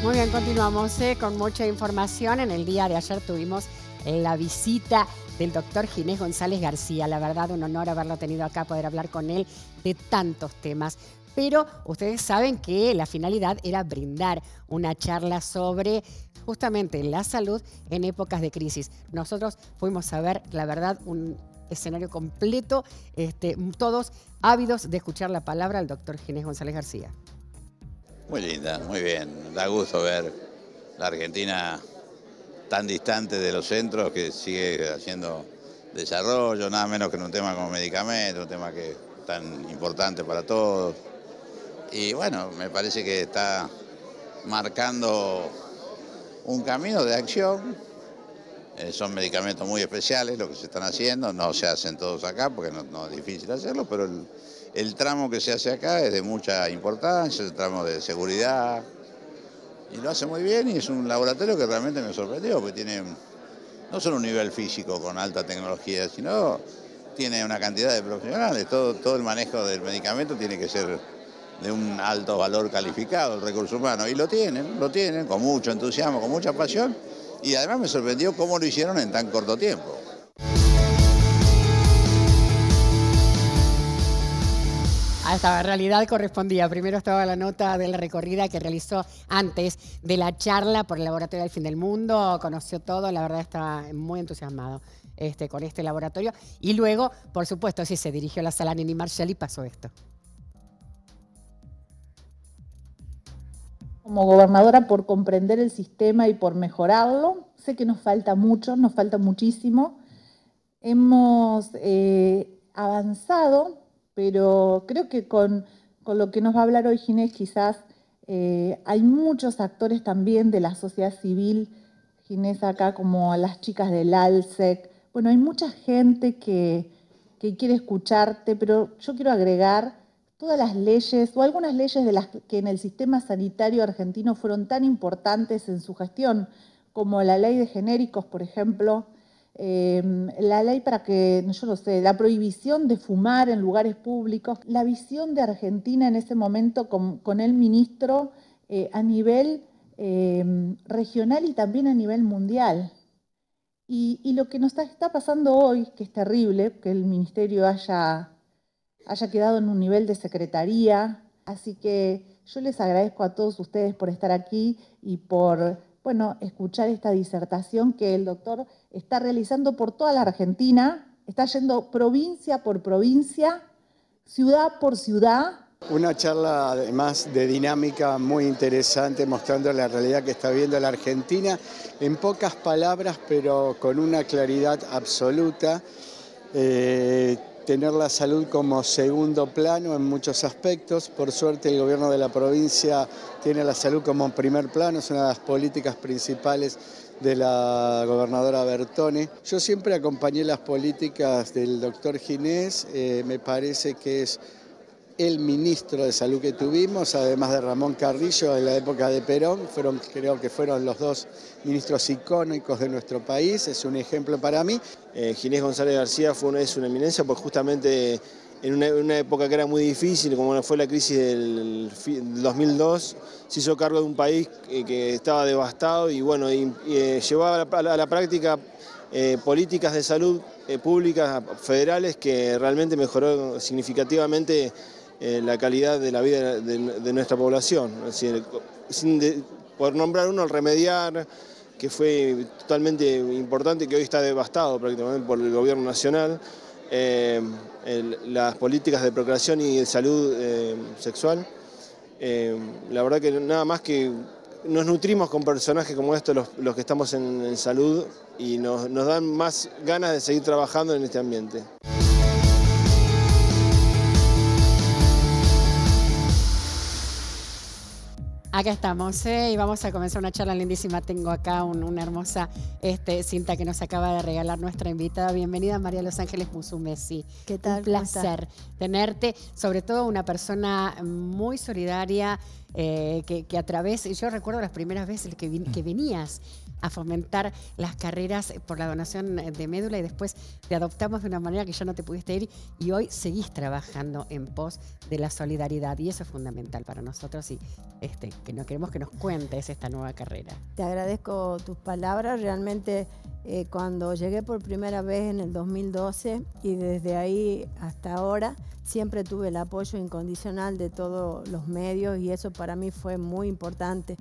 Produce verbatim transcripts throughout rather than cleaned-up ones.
Muy bien, continuamos eh, con mucha información. En el día de ayer tuvimos eh, la visita del doctor Ginés González García. La verdad, un honor haberlo tenido acá, poder hablar con él de tantos temas. Pero ustedes saben que la finalidad era brindar una charla sobre justamente la salud en épocas de crisis. Nosotros fuimos a ver, la verdad, un escenario completo, este, todos ávidos de escuchar la palabra del doctor Ginés González García. Muy linda, muy bien. Da gusto ver la Argentina tan distante de los centros, que sigue haciendo desarrollo, nada menos que en un tema como medicamentos, un tema que es tan importante para todos. Y bueno, me parece que está marcando un camino de acción. Eh, son medicamentos muy especiales lo que se están haciendo, no se hacen todos acá porque no, no es difícil hacerlo, pero el, el tramo que se hace acá es de mucha importancia, es el tramo de seguridad, y lo hace muy bien, y es un laboratorio que realmente me sorprendió, porque tiene no solo un nivel físico con alta tecnología, sino tiene una cantidad de profesionales. Todo, todo el manejo del medicamento tiene que ser de un alto valor calificado, el recurso humano, y lo tienen, lo tienen, con mucho entusiasmo, con mucha pasión, y además me sorprendió cómo lo hicieron en tan corto tiempo. A esta realidad correspondía. Primero estaba la nota de la recorrida que realizó antes de la charla por el Laboratorio del Fin del Mundo. Conoció todo, la verdad estaba muy entusiasmado este, con este laboratorio. Y luego, por supuesto, sí, se dirigió a la sala Nini Marshall y pasó esto. Como gobernadora, por comprender el sistema y por mejorarlo. Sé que nos falta mucho, nos falta muchísimo. Hemos eh, avanzado, pero creo que con, con lo que nos va a hablar hoy Ginés, quizás eh, hay muchos actores también de la sociedad civil, Ginés acá, como las chicas del ALSEC. Bueno, hay mucha gente que, que quiere escucharte, pero yo quiero agregar todas las leyes o algunas leyes de las que en el sistema sanitario argentino fueron tan importantes en su gestión, como la ley de genéricos, por ejemplo, eh, la ley para que, yo no sé, la prohibición de fumar en lugares públicos, la visión de Argentina en ese momento con, con el ministro eh, a nivel eh, regional y también a nivel mundial. Y, y lo que nos está pasando hoy, que es terrible, que el ministerio haya... haya quedado en un nivel de secretaría, así que yo les agradezco a todos ustedes por estar aquí y por, bueno, escuchar esta disertación que el doctor está realizando por toda la Argentina, está yendo provincia por provincia, ciudad por ciudad. Una charla además de dinámica muy interesante, mostrando la realidad que está viendo la Argentina, en pocas palabras, pero con una claridad absoluta. Eh, tener la salud como segundo plano en muchos aspectos. Por suerte el gobierno de la provincia tiene la salud como primer plano, es una de las políticas principales de la gobernadora Bertone. Yo siempre acompañé las políticas del doctor Ginés, eh, me parece que es el ministro de salud que tuvimos, además de Ramón Carrillo en la época de Perón, fueron, creo que fueron los dos ministros icónicos de nuestro país, es un ejemplo para mí. Eh, Ginés González García fue una, es una eminencia, porque justamente en una, una época que era muy difícil, como fue la crisis del, del dos mil dos, se hizo cargo de un país que, que estaba devastado y bueno, y, y, eh, llevó a la, a la práctica eh, políticas de salud eh, públicas federales que realmente mejoró significativamente Eh, la calidad de la vida de, de nuestra población. Es decir, sin de, por nombrar uno, el Remediar, que fue totalmente importante, que hoy está devastado prácticamente por el gobierno nacional, eh, el, las políticas de procreación y de salud eh, sexual. Eh, la verdad que nada más que nos nutrimos con personajes como estos, los, los que estamos en, en salud, y nos, nos dan más ganas de seguir trabajando en este ambiente. Acá estamos ¿eh? y vamos a comenzar una charla lindísima. Tengo acá un, una hermosa este, cinta que nos acaba de regalar nuestra invitada. Bienvenida, María Los Ángeles Musumeci. ¿Qué tal? Un placer tenerte, sobre todo una persona muy solidaria, eh, que, que a través, yo recuerdo las primeras veces que, vin, que venías a fomentar las carreras por la donación de médula y después te adoptamos de una manera que ya no te pudiste ir y hoy seguís trabajando en pos de la solidaridad y eso es fundamental para nosotros y este, que no queremos que nos cuentes esta nueva carrera. Te agradezco tus palabras, realmente eh, cuando llegué por primera vez en el dos mil doce y desde ahí hasta ahora siempre tuve el apoyo incondicional de todos los medios y eso para mí fue muy importante.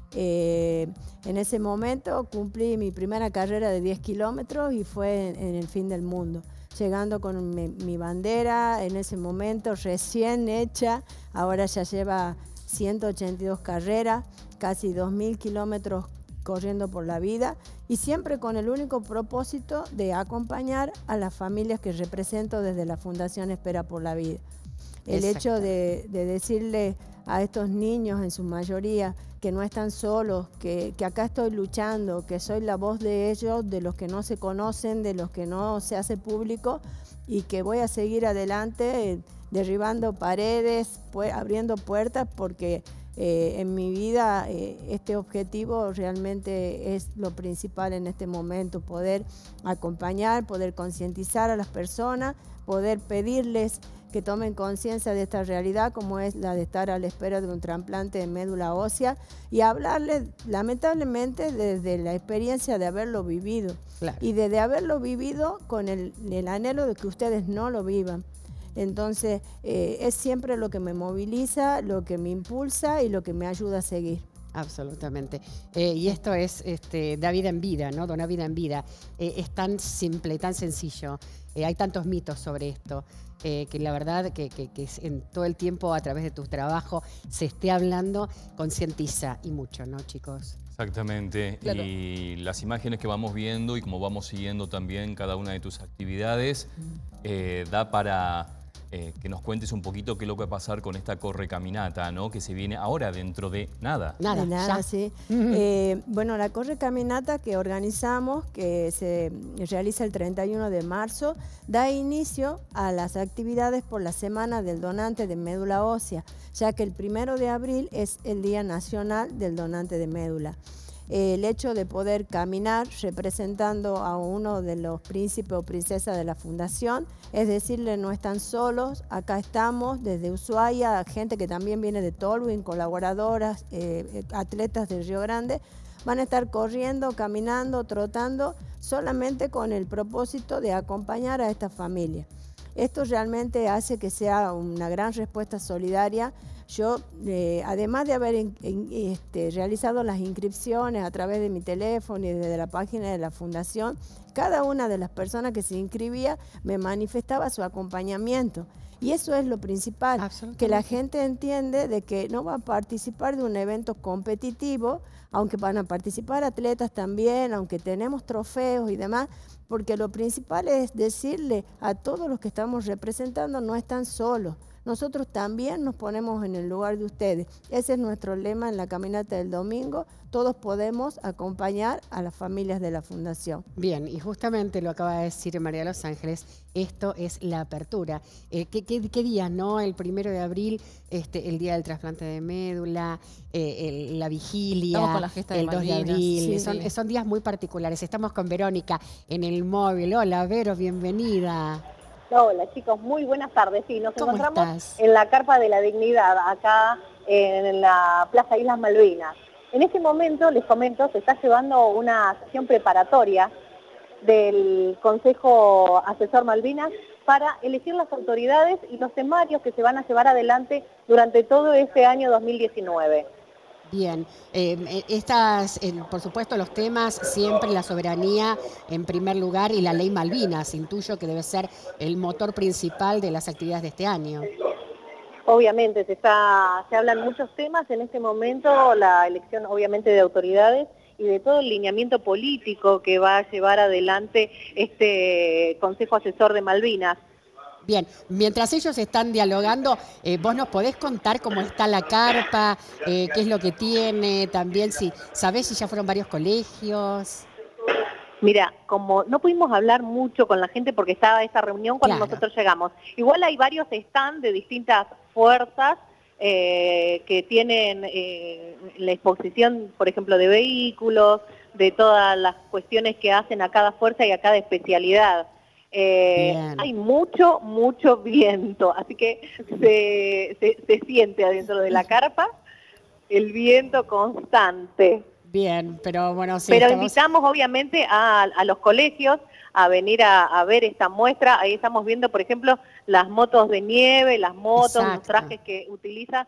Eh, en ese momento cumplí mi primera carrera de diez kilómetros y fue en, en el fin del mundo, llegando con mi, mi bandera en ese momento recién hecha, ahora ya lleva ciento ochenta y dos carreras, casi dos mil kilómetros corriendo por la vida y siempre con el único propósito de acompañar a las familias que represento desde la Fundación Espera por la Vida. El hecho de, de decirle a estos niños en su mayoría que no están solos, que, que acá estoy luchando, que soy la voz de ellos, de los que no se conocen, de los que no se hace público y que voy a seguir adelante eh, derribando paredes, pu- abriendo puertas porque eh, en mi vida eh, este objetivo realmente es lo principal en este momento, poder acompañar, poder concientizar a las personas, poder pedirles que tomen conciencia de esta realidad como es la de estar a la espera de un trasplante de médula ósea y hablarles lamentablemente desde la experiencia de haberlo vivido claro. y desde haberlo vivido con el, el anhelo de que ustedes no lo vivan. Entonces eh, es siempre lo que me moviliza, lo que me impulsa y lo que me ayuda a seguir. Absolutamente. Eh, y esto es este, da vida en vida, ¿no? Dona vida en vida. Eh, es tan simple, tan sencillo. Eh, hay tantos mitos sobre esto. Eh, que la verdad que, que, que en todo el tiempo a través de tu trabajo se esté hablando, concientiza y mucho, ¿no, chicos? Exactamente, claro. Y las imágenes que vamos viendo y como vamos siguiendo también cada una de tus actividades, eh, da para eh, que nos cuentes un poquito qué es lo que va a pasar con esta correcaminata, ¿no? Que se viene ahora dentro de nada. Nada, de nada, ya. sí. Uh-huh. eh, bueno, la correcaminata que organizamos, que se realiza el treinta y uno de marzo, da inicio a las actividades por la Semana del Donante de Médula Ósea, ya que el primero de abril es el Día Nacional del Donante de Médula. El hecho de poder caminar representando a uno de los príncipes o princesas de la Fundación, es decirle, no están solos, acá estamos desde Ushuaia, gente que también viene de Tolwyn, colaboradoras, eh, atletas de Río Grande, van a estar corriendo, caminando, trotando, solamente con el propósito de acompañar a esta familia. Esto realmente hace que sea una gran respuesta solidaria. Yo, eh, además de haber in, in, este, realizado las inscripciones a través de mi teléfono y desde la página de la Fundación, cada una de las personas que se inscribía me manifestaba su acompañamiento. Y eso es lo principal, que la gente entiende de que no va a participar de un evento competitivo, aunque van a participar atletas también, aunque tenemos trofeos y demás, porque lo principal es decirle a todos los que estamos representando, no están solos. Nosotros también nos ponemos en el lugar de ustedes. Ese es nuestro lema en la caminata del domingo. Todos podemos acompañar a las familias de la Fundación. Bien, y justamente lo acaba de decir María de los Ángeles, esto es la apertura. Eh, ¿qué, qué, ¿Qué día, no? El primero de abril, este, el día del trasplante de médula, eh, el, la vigilia, Estamos con la gesta de el dos de Malvinas. abril. Sí, son, sí. son días muy particulares. Estamos con Verónica en el móvil. Hola, Vero, bienvenida. Hola chicos, muy buenas tardes. Sí, nos ¿Cómo encontramos estás? en la Carpa de la Dignidad, acá en la Plaza Islas Malvinas. En este momento, les comento, se está llevando una sesión preparatoria del Consejo Asesor Malvinas para elegir las autoridades y los temarios que se van a llevar adelante durante todo este año dos mil diecinueve. Bien, eh, estas, eh, por supuesto, los temas, siempre la soberanía en primer lugar y la ley Malvinas, intuyo que debe ser el motor principal de las actividades de este año. Obviamente, se, está, se hablan muchos temas en este momento, la elección obviamente de autoridades y de todo el lineamiento político que va a llevar adelante este Consejo Asesor de Malvinas. Bien, mientras ellos están dialogando, eh, vos nos podés contar cómo está la carpa, eh, qué es lo que tiene, también si sabés si ya fueron varios colegios. Mira, como no pudimos hablar mucho con la gente porque estaba esa reunión cuando Claro. nosotros llegamos, igual hay varios stands de distintas fuerzas eh, que tienen eh, la exposición, por ejemplo, de vehículos, de todas las cuestiones que hacen a cada fuerza y a cada especialidad. Eh, hay mucho, mucho viento, así que se, se, se siente adentro de la carpa el viento constante. Bien, pero bueno, sí. Pero estamos... invitamos obviamente a, a los colegios a venir a, a ver esta muestra. Ahí estamos viendo, por ejemplo, las motos de nieve, las motos, Exacto. los trajes que utiliza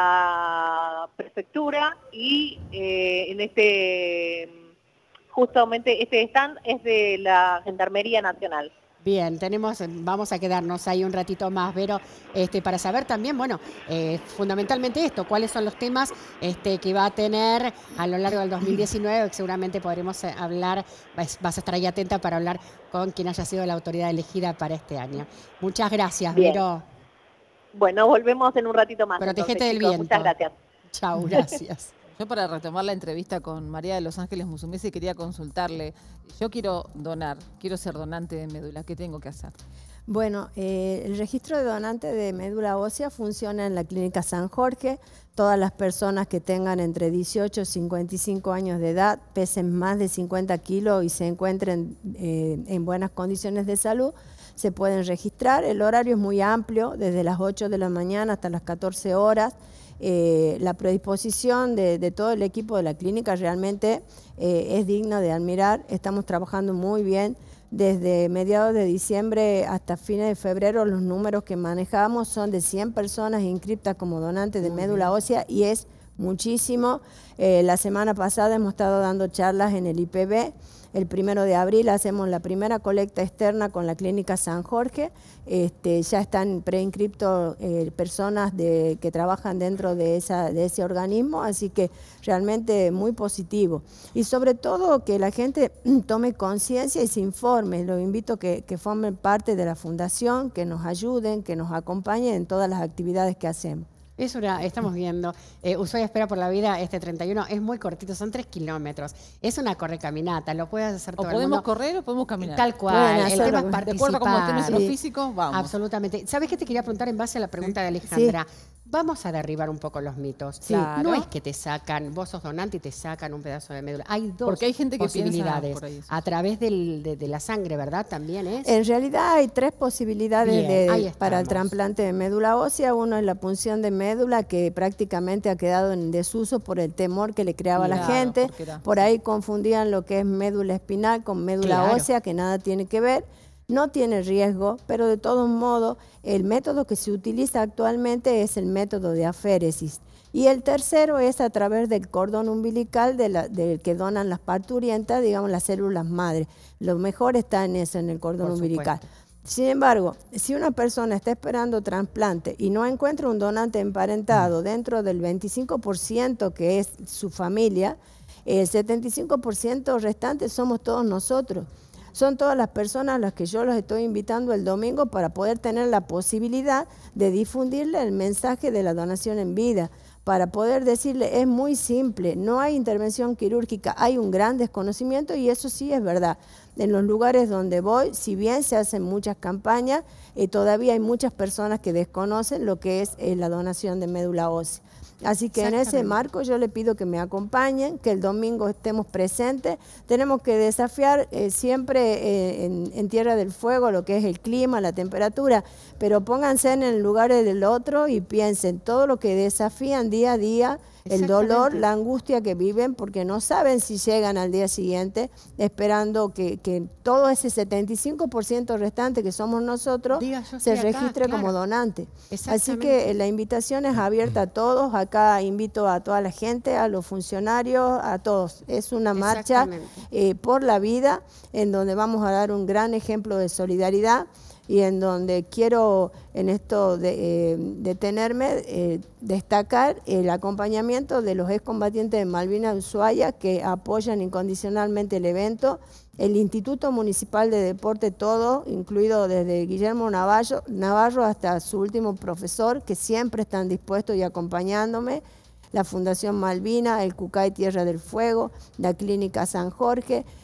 la prefectura y eh, en este, justamente este stand es de la Gendarmería Nacional. Bien, tenemos, vamos a quedarnos ahí un ratito más, Vero, este, para saber también, bueno, eh, fundamentalmente esto, cuáles son los temas este, que va a tener a lo largo del dos mil diecinueve, que seguramente podremos hablar, vas, vas a estar ahí atenta para hablar con quien haya sido la autoridad elegida para este año. Muchas gracias, Bien. Vero. Bueno, volvemos en un ratito más. Protégete entonces, del chicos, viento. Muchas gracias. Chau, gracias. Yo para retomar la entrevista con María de los Ángeles Musumeci quería consultarle, yo quiero donar, quiero ser donante de médula, ¿qué tengo que hacer? Bueno, eh, el registro de donante de médula ósea funciona en la Clínica San Jorge. Todas las personas que tengan entre dieciocho y cincuenta y cinco años de edad, pesen más de cincuenta kilos y se encuentren eh, en buenas condiciones de salud, se pueden registrar. El horario es muy amplio, desde las ocho de la mañana hasta las catorce horas. Eh, la predisposición de, de todo el equipo de la clínica realmente eh, es digna de admirar. Estamos trabajando muy bien. Desde mediados de diciembre hasta fines de febrero los números que manejamos son de cien personas inscritas como donantes de médula ósea y es muchísimo. Eh, la semana pasada hemos estado dando charlas en el I P B. El primero de abril hacemos la primera colecta externa con la Clínica San Jorge. Este, ya están preinscriptos eh, personas de, que trabajan dentro de, esa, de ese organismo, así que realmente muy positivo. Y sobre todo que la gente tome conciencia y se informe. Los invito a que, que formen parte de la fundación, que nos ayuden, que nos acompañen en todas las actividades que hacemos. Es una, estamos viendo, eh, Ushuaia Espera por la Vida, este treinta y uno, es muy cortito, son tres kilómetros. Es una correcaminata, lo puedes hacer todo el mundo. O podemos correr o podemos caminar. Tal cual, Bueno, el tema es participar. De acuerdo a cómo estemos en lo físico, vamos. Absolutamente. ¿Sabes qué te quería preguntar en base a la pregunta de Alejandra? Sí. Vamos a derribar un poco los mitos. Sí, claro. No es que te sacan, vos sos donante y te sacan un pedazo de médula. Hay dos Porque hay gente que posibilidades por ahí, a través del, de, de la sangre, ¿verdad? También es. En realidad hay tres posibilidades Bien, de, para el trasplante de médula ósea. Uno es la punción de médula, que prácticamente ha quedado en desuso por el temor que le creaba a la Claro, gente. era, Por ahí confundían lo que es médula espinal con médula Claro. ósea, que nada tiene que ver. No tiene riesgo, pero de todos modos el método que se utiliza actualmente es el método de aféresis. Y el tercero es a través del cordón umbilical de la, del que donan las parturientas, digamos las células madre. Lo mejor está en eso, en el cordón Por umbilical. supuesto. Sin embargo, si una persona está esperando trasplante y no encuentra un donante emparentado dentro del veinticinco por ciento que es su familia, el setenta y cinco por ciento restante somos todos nosotros. Son todas las personas a las que yo los estoy invitando el domingo para poder tener la posibilidad de difundirle el mensaje de la donación en vida, para poder decirle, es muy simple, no hay intervención quirúrgica, hay un gran desconocimiento y eso sí es verdad. En los lugares donde voy, si bien se hacen muchas campañas, eh, todavía hay muchas personas que desconocen lo que es eh, la donación de médula ósea. Así que en ese marco yo le pido que me acompañen, que el domingo estemos presentes. Tenemos que desafiar eh, siempre eh, en, en Tierra del Fuego lo que es el clima, la temperatura, pero pónganse en el lugar del otro y piensen todo lo que desafían día a día, el dolor, la angustia que viven, porque no saben si llegan al día siguiente, esperando que, que todo ese setenta y cinco por ciento restante que somos nosotros Diga, se acá, registre claro. como donante. Así que la invitación es abierta a todos. Acá invito a toda la gente, a los funcionarios, a todos. Es una marcha eh, por la vida en donde vamos a dar un gran ejemplo de solidaridad y en donde quiero en esto de, eh, detenerme, eh, destacar el acompañamiento de los excombatientes de Malvinas de Ushuaia que apoyan incondicionalmente el evento, el Instituto Municipal de Deporte todo, incluido desde Guillermo Navarro, Navarro hasta su último profesor, que siempre están dispuestos y acompañándome, la Fundación Malvina, el Cucay Tierra del Fuego, la Clínica San Jorge,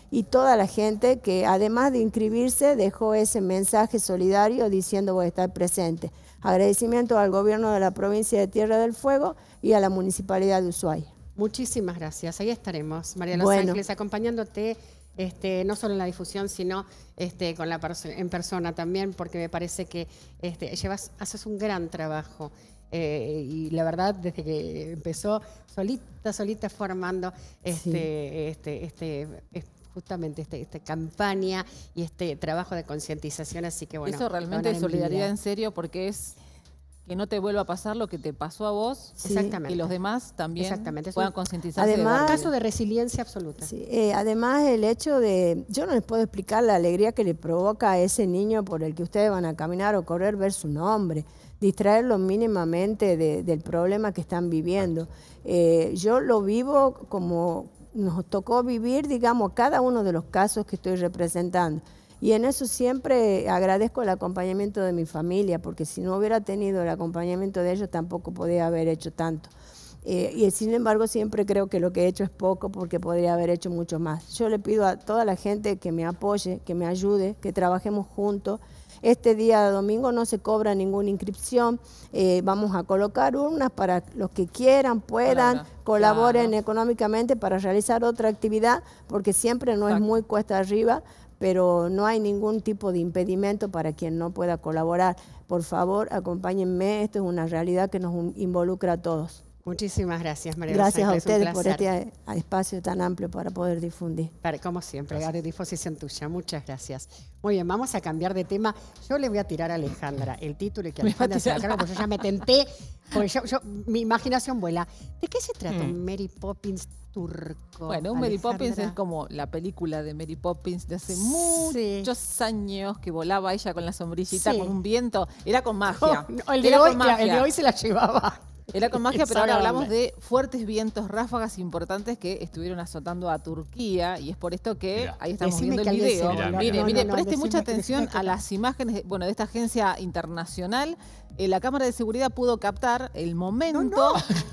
y toda la gente que además de inscribirse dejó ese mensaje solidario diciendo voy a estar presente. Agradecimiento al gobierno de la provincia de Tierra del Fuego y a la Municipalidad de Ushuaia. Muchísimas gracias, ahí estaremos, María Los Bueno. Ángeles, acompañándote este, no solo en la difusión, sino este, con la perso en persona también, porque me parece que este, llevas, haces un gran trabajo. Eh, y la verdad, desde que empezó, solita, solita formando este, sí. este, este, este, justamente este, esta campaña y este trabajo de concientización, así que bueno. Eso realmente es solidaridad en serio, porque es que no te vuelva a pasar lo que te pasó a vos, sí. Exactamente. Que los demás también Exactamente. puedan concientizarse. Además, un caso de resiliencia absoluta. Sí, eh, además, el hecho de, yo no les puedo explicar la alegría que le provoca a ese niño por el que ustedes van a caminar o correr, ver su nombre, distraerlo mínimamente de, del problema que están viviendo. Eh, yo lo vivo como nos tocó vivir, digamos, cada uno de los casos que estoy representando. Y en eso siempre agradezco el acompañamiento de mi familia, porque si no hubiera tenido el acompañamiento de ellos tampoco podría haber hecho tanto. Eh, y sin embargo siempre creo que lo que he hecho es poco porque podría haber hecho mucho más. Yo le pido a toda la gente que me apoye, que me ayude, que trabajemos juntos. Este día domingo no se cobra ninguna inscripción, eh, vamos a colocar urnas para los que quieran, puedan, claro, colaboren claro. económicamente para realizar otra actividad, porque siempre no Exacto. es muy cuesta arriba, pero no hay ningún tipo de impedimento para quien no pueda colaborar. Por favor, acompáñenme, esto es una realidad que nos involucra a todos. Muchísimas gracias, María Gracias Los Ángeles, a ustedes por este espacio tan amplio para poder difundir. Para, como siempre, a disposición tuya. Muchas gracias. Muy bien, vamos a cambiar de tema. Yo le voy a tirar a Alejandra el título y que Alejandra se haga, porque yo ya me tenté, porque yo, yo, mi imaginación vuela. ¿De qué se trata un hmm. Mary Poppins turco? Bueno, un Mary Poppins es como la película de Mary Poppins de hace sí. muchos años, que volaba ella con la sombrillita, sí. con un viento. Era con magia. Oh, no, el, de Era hoy, con magia. El de hoy se la llevaba. Era con magia, pero ahora hablamos de fuertes vientos, ráfagas importantes que estuvieron azotando a Turquía, y es por esto que Mirá. ahí estamos Decime viendo el video. Mire, no, mire, no, mire no, preste mucha atención a las imágenes, bueno, de esta agencia internacional. Eh, la cámara de seguridad pudo captar el momento,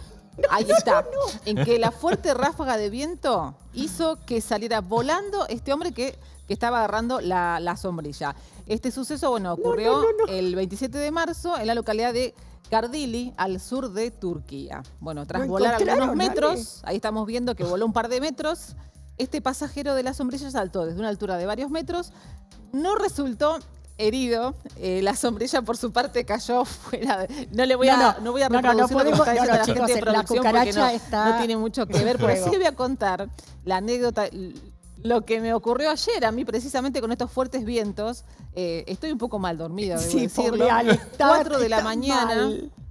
ahí está, en que la fuerte ráfaga de viento hizo que saliera volando este hombre que, que estaba agarrando la, la sombrilla. Este suceso, bueno, ocurrió el veintisiete de marzo en la localidad de Kardili, al sur de Turquía. Bueno, tras volar algunos metros, ahí estamos viendo que voló un par de metros, este pasajero de la sombrilla saltó desde una altura de varios metros, no resultó herido, eh, la sombrilla por su parte cayó fuera de, no le voy a, no, no, no voy a reproducir no, no, no lo que está diciendo no, no, la chicos, gente de producción porque no, está no tiene mucho que ver, pero sí le voy a contar la anécdota. Lo que me ocurrió ayer, a mí precisamente con estos fuertes vientos, eh, estoy un poco mal dormida, debo sí, decirlo. cuatro de la mañana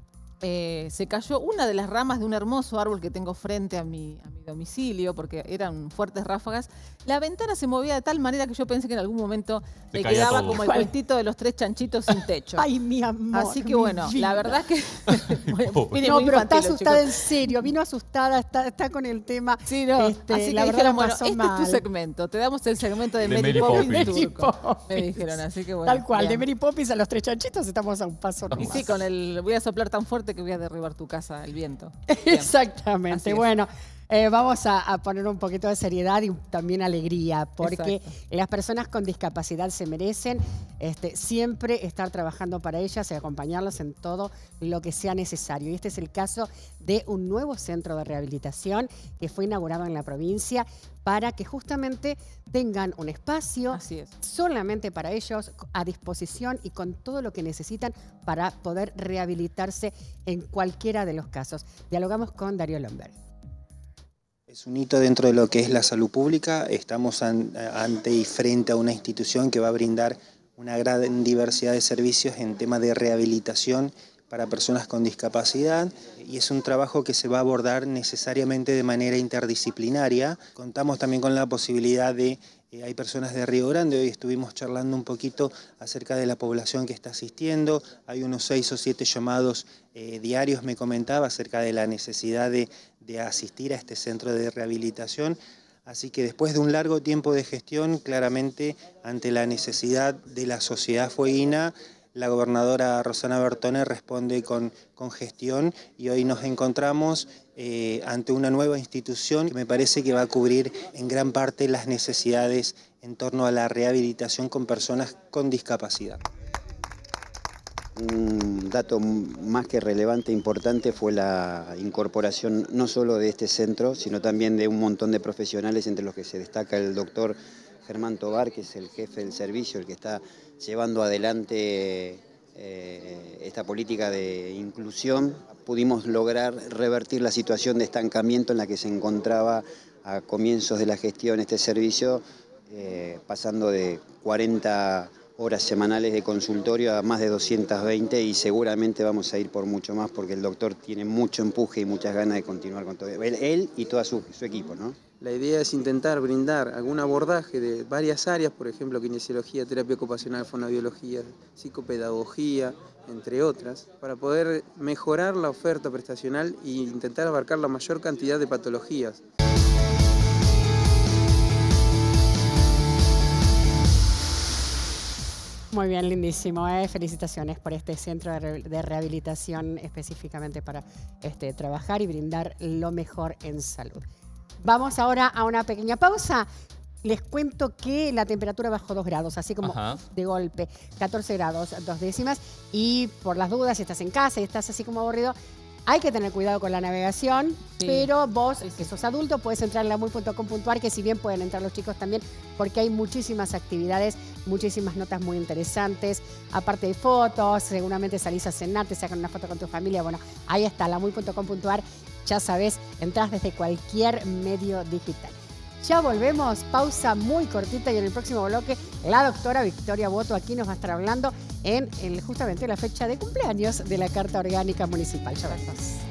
eh, se cayó una de las ramas de un hermoso árbol que tengo frente a mi, a mi domicilio, porque eran fuertes ráfagas. La ventana se movía de tal manera que yo pensé que en algún momento se me quedaba todo. Como el cuentito de los tres chanchitos sin techo. Ay, mi amor. Así que bueno, vida. La verdad que... bueno, no, pero está asustada chicos. En serio, vino asustada, está, está con el tema. Sí, no, este, así la que dijeron, bueno, este mal. Es tu segmento, te damos el segmento de, de Mary, Mary Poppins, Poppins turco. Me dijeron, así que bueno. Tal cual, bien. De Mary Poppins a los tres chanchitos estamos a un paso nomás. Y sí, con el, voy a soplar tan fuerte que voy a derribar tu casa, el viento. Bien. Exactamente, bueno. Eh, vamos a, a poner un poquito de seriedad y también alegría, porque Exacto. Las personas con discapacidad se merecen este, siempre estar trabajando para ellas y acompañarlas en todo lo que sea necesario. Y este es el caso de un nuevo centro de rehabilitación que fue inaugurado en la provincia para que justamente tengan un espacio solamente para ellos, a disposición y con todo lo que necesitan para poder rehabilitarse en cualquiera de los casos. Dialogamos con Darío Lomberg. Es un hito dentro de lo que es la salud pública. Estamos an, ante y frente a una institución que va a brindar una gran diversidad de servicios en tema de rehabilitación para personas con discapacidad, y es un trabajo que se va a abordar necesariamente de manera interdisciplinaria. Contamos también con la posibilidad de, eh, hay personas de Río Grande, hoy estuvimos charlando un poquito acerca de la población que está asistiendo, hay unos seis o siete llamados eh, diarios, me comentaba, acerca de la necesidad de, de asistir a este centro de rehabilitación. Así que después de un largo tiempo de gestión, claramente ante la necesidad de la sociedad fueguina, la gobernadora Rosana Bertone responde con, con gestión, y hoy nos encontramos eh, ante una nueva institución que me parece que va a cubrir en gran parte las necesidades en torno a la rehabilitación con personas con discapacidad. Un dato más que relevante e importante fue la incorporación no solo de este centro, sino también de un montón de profesionales, entre los que se destaca el doctor Germán Tobar, que es el jefe del servicio, el que está llevando adelante eh, esta política de inclusión. Pudimos lograr revertir la situación de estancamiento en la que se encontraba a comienzos de la gestión este servicio, eh, pasando de cuarenta horas semanales de consultorio a más de doscientas veinte, y seguramente vamos a ir por mucho más porque el doctor tiene mucho empuje y muchas ganas de continuar con todo. Él, él y todo su, su equipo, ¿no? La idea es intentar brindar algún abordaje de varias áreas, por ejemplo, kinesiología, terapia ocupacional, fonoaudiología, psicopedagogía, entre otras, para poder mejorar la oferta prestacional e intentar abarcar la mayor cantidad de patologías. Muy bien, lindísimo. ¿eh? Felicitaciones por este centro de, re de rehabilitación específicamente para este, trabajar y brindar lo mejor en salud. Vamos ahora a una pequeña pausa. Les cuento que la temperatura bajó dos grados, así como Ajá. de golpe, catorce grados, dos décimas. Y por las dudas, si estás en casa y estás así como aburrido, hay que tener cuidado con la navegación, sí. pero vos, sí, sí. que sos adulto, puedes entrar en la muy punto com punto a r, que si bien pueden entrar los chicos también, porque hay muchísimas actividades, muchísimas notas muy interesantes, aparte de fotos, seguramente salís a cenar, te sacan una foto con tu familia, bueno, ahí está, la muy punto com punto a r, ya sabés, entrás desde cualquier medio digital. Ya volvemos, pausa muy cortita y en el próximo bloque la doctora Victoria Boto aquí nos va a estar hablando en el, justamente la fecha de cumpleaños de la Carta Orgánica Municipal. Ya vemos.